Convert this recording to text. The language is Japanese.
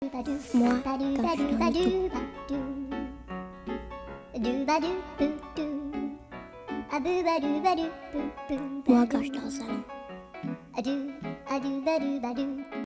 Moi, quand je tourne tout. Moi, quand je dors au salon.